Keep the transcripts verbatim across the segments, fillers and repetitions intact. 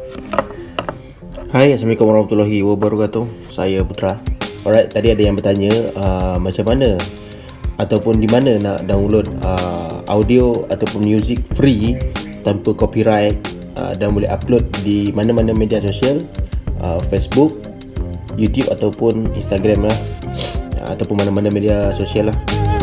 Hai, Assalamualaikum warahmatullahi wabarakatuh. Saya Putra. Alright, tadi ada yang bertanya uh, macam mana ataupun di mana nak download uh, audio ataupun music free tanpa copyright uh, dan boleh upload di mana-mana media sosial, uh, Facebook, YouTube ataupun Instagram lah, uh, ataupun mana-mana media sosial lah.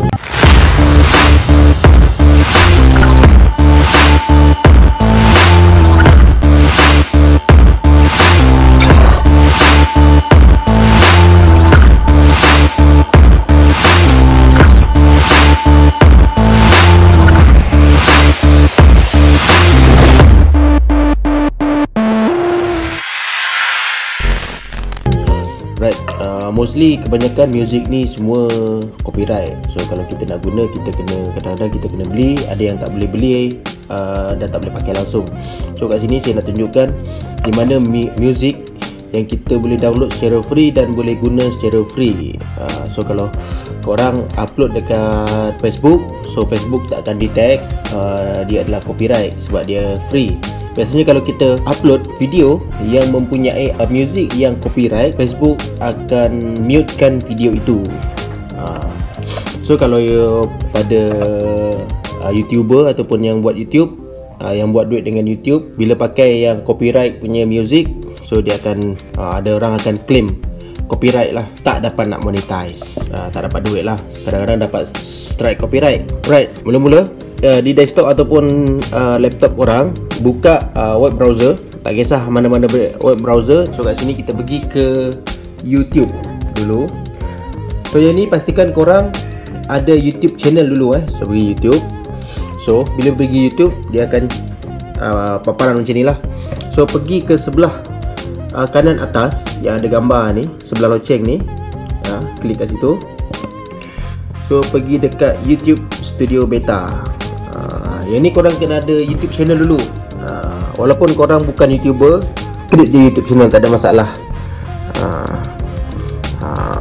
Right, uh, mostly kebanyakan music ni semua copyright. So kalau kita nak guna, kita kena, kadang-kadang kita kena beli. Ada yang tak boleh beli uh, dan tak boleh pakai langsung. So kat sini saya nak tunjukkan di mana mi- music yang kita boleh download secara free dan boleh guna secara free. uh, So kalau korang upload dekat Facebook, so Facebook tak akan detect uh, dia adalah copyright sebab dia free. Biasanya kalau kita upload video yang mempunyai uh, music yang copyright, Facebook akan mutekan video itu. uh, So kalau you, pada uh, YouTuber ataupun yang buat YouTube, uh, yang buat duit dengan YouTube, bila pakai yang copyright punya music, so dia akan, uh, ada orang akan claim copyright lah, tak dapat nak monetize, uh, tak dapat duit lah. Kadang-kadang dapat strike copyright. Right, mula-mula uh, di desktop ataupun uh, laptop korang, buka uh, web browser, tak kisah mana-mana web browser. So kat sini kita pergi ke YouTube dulu. So yang ni pastikan korang ada YouTube channel dulu eh. So pergi YouTube. So bila pergi YouTube, dia akan uh, paparan macam ni lah. So pergi ke sebelah uh, kanan atas yang ada gambar ni, sebelah loceng ni, uh, klik kat situ. So pergi dekat YouTube Studio Beta. uh, Yang ni korang kena ada YouTube channel dulu. uh, Walaupun korang bukan YouTuber, klik je YouTube channel, tak ada masalah. uh, uh.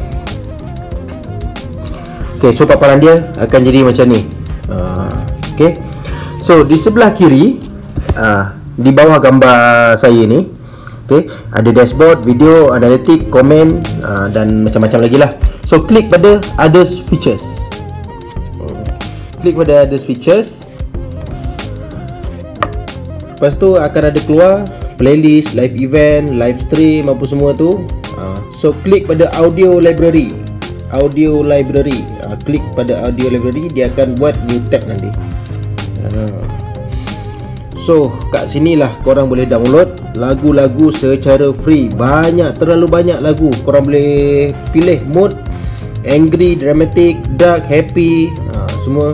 Ok, so paparan dia akan jadi macam ni. uh, Ok, so di sebelah kiri, uh, di bawah gambar saya ni, okay, ada dashboard, video, analitik, komen, uh, dan macam-macam lagi lah. So klik pada others features. Klik pada others features. Lepas tu akan ada keluar playlist, live event, live stream, apa semua tu. uh, So klik pada audio library. Audio library, uh, klik pada audio library, dia akan buat new tab nanti. uh. So kat sinilah korang boleh download lagu-lagu secara free. Banyak, terlalu banyak lagu. Korang boleh pilih mode angry, dramatic, dark, happy, ha, semua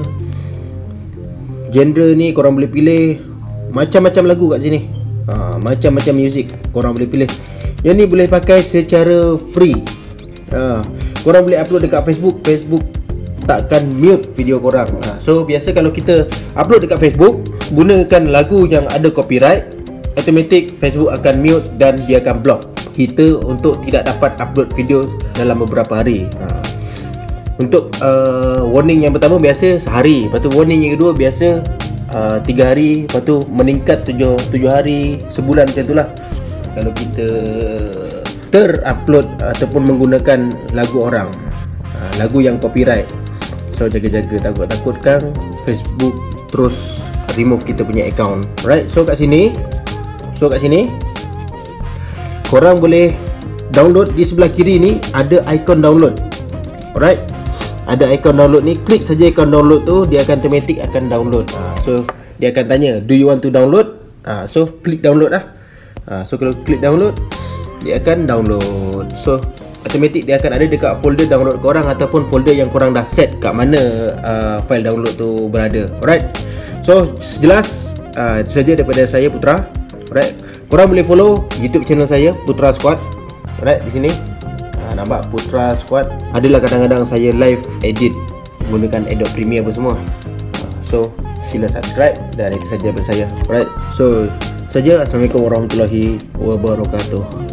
genre ni korang boleh pilih. Macam-macam lagu kat sini, ha, macam-macam music korang boleh pilih. Yang ni boleh pakai secara free. ha, Korang boleh upload dekat Facebook. Facebook takkan mute video korang. ha, So biasa kalau kita upload dekat Facebook, gunakan lagu yang ada copyright, automatic Facebook akan mute dan dia akan block kita untuk tidak dapat upload video dalam beberapa hari. ha. Untuk uh, warning yang pertama biasa sehari. Lepas tu warning yang kedua biasa uh, tiga hari. Lepas tu meningkat tujuh, tujuh hari, sebulan macam tu lah, kalau kita terupload ataupun menggunakan lagu orang, uh, lagu yang copyright. So jaga-jaga, takut-takutkan Facebook terus remove kita punya account. Right, so kat sini, So kat sini korang boleh download. Di sebelah kiri ni ada ikon download. Alright, ada ikon download ni, klik saja ikon download tu, dia akan automatic akan download. ha, So dia akan tanya, do you want to download? ha, So klik download lah. ha, So kalau klik download, dia akan download. So automatic dia akan ada dekat folder download korang ataupun folder yang korang dah set kat mana uh, file download tu berada. Alright, so jelas, uh, itu saja daripada saya, Putra. Alright, korang boleh follow YouTube channel saya, Putra Squad. Alright, di sini uh, nampak Putra Squad. Adalah kadang-kadang saya live edit menggunakan Adobe Premiere apa semua. uh, So sila subscribe dan itu saja daripada saya. Alright, so saja. Assalamualaikum warahmatullahi wabarakatuh.